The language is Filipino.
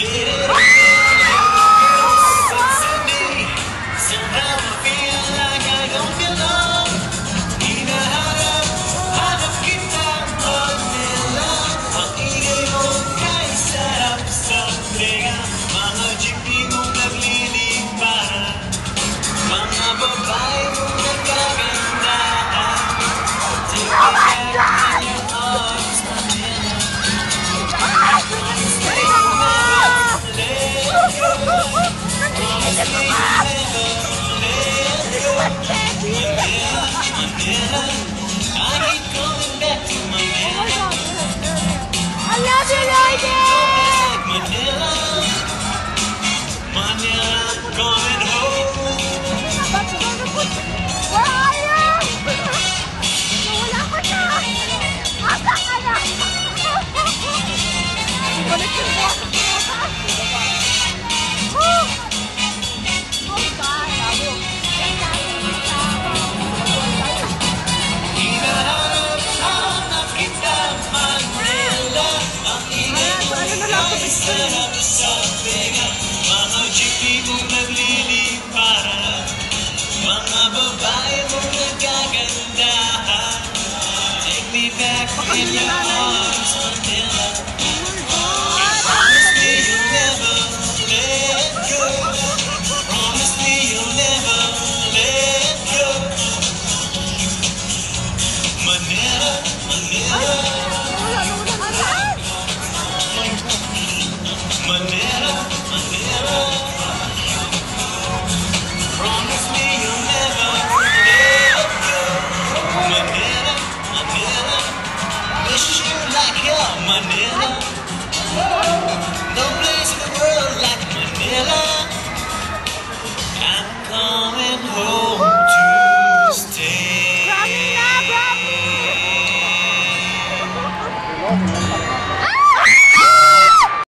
I love you, Lloyd! Manila, coming home. Where are you? Wala ko na! Asa ka na? Balik yung buwan ko sa sarap sa tenga, mga jeepney mong nagliliparan, mga babae mong nagkagandahan. Take me back in your